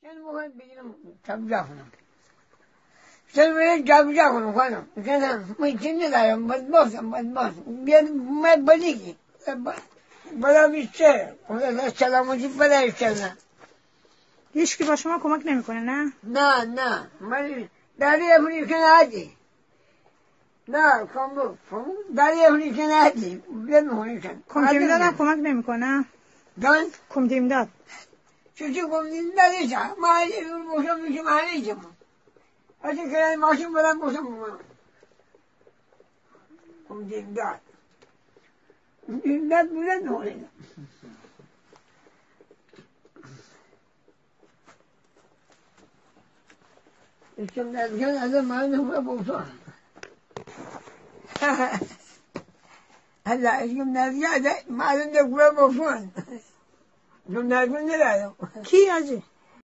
كان مهم بيجينا تبجاهنا سلمي تبجاهنا خلاص كان ما يتني لا يوم بدبوس بيد ما بديكي بلا بیشتر ولی سلامتی بلای کردن. هیچ کی با شما کمک نمیکنه نه؟ نه من داری افریقا ندی. نه کم داری افریقا ندی. بیاد مهندن. کمک دادن کمک نمیکنه؟ دان؟ کمک داد. چطور کمک دادی چه؟ ما موشم میشیم هنیجم. اصلا که ماشین بلند موشم میکنم. کمک داد. داد بلند مهندن. اسم نرگان از من هم بوسان. هلا اسم نرگان معلوم نکوه بوسان. اسم نرگان ندارم. کی آجی؟